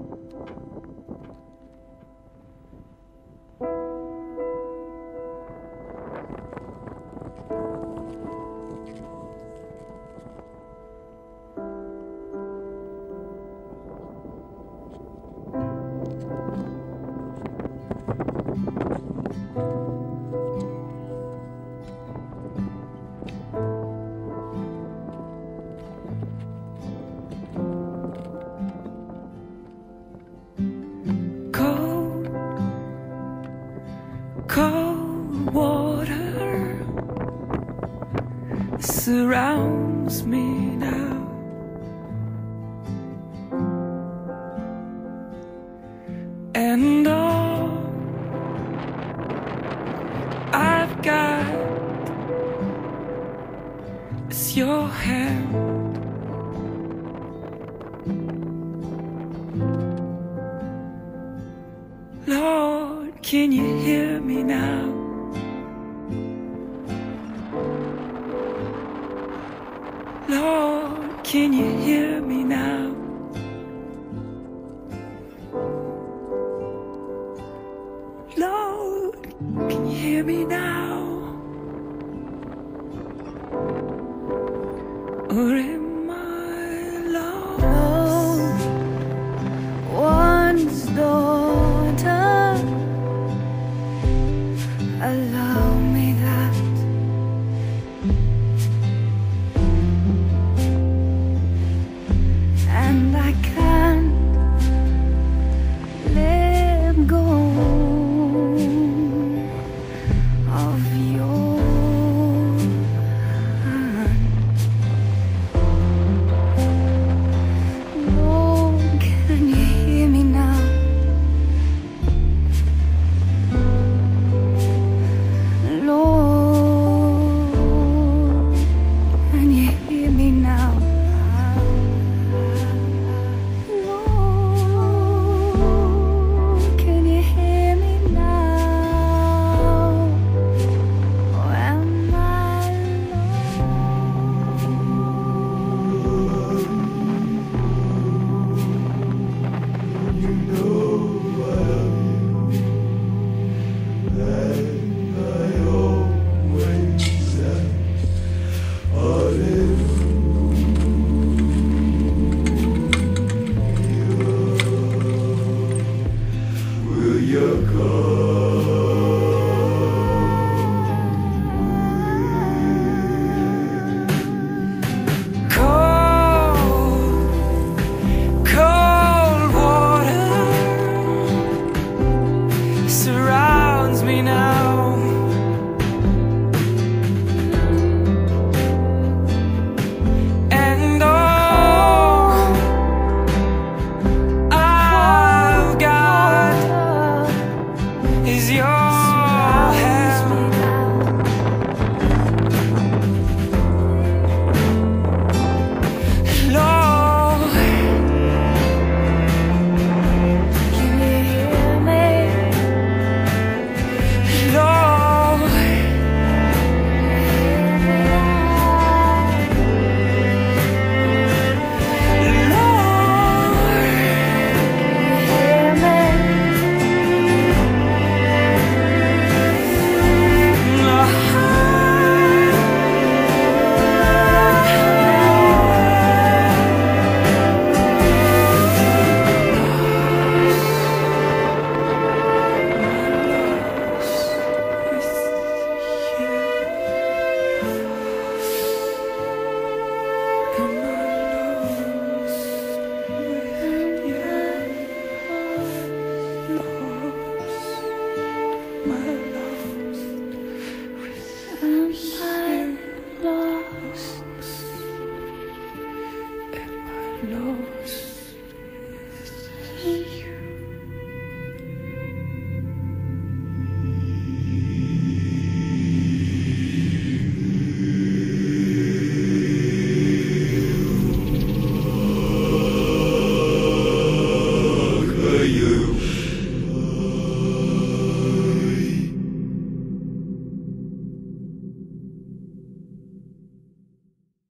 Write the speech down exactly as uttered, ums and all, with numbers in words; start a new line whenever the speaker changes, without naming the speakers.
Cold water surrounds me now, and all I've got is your hand. Lord, can you hear me now? Lord, can you hear me now? Lord, can you hear me now? Or am I lost?
One's daughter, allow me that. And I can't let go of your hand. Lord, can you hear me now? Lord, can you hear me now? Lord, can you hear me now? Or am I
You know I love you, and I always have. Hallelujah. Will you come?
Cold, cold water surrounds me now, and all I've got is your hand. Lord,
Can you hear me?
Lord,
Hear
lost.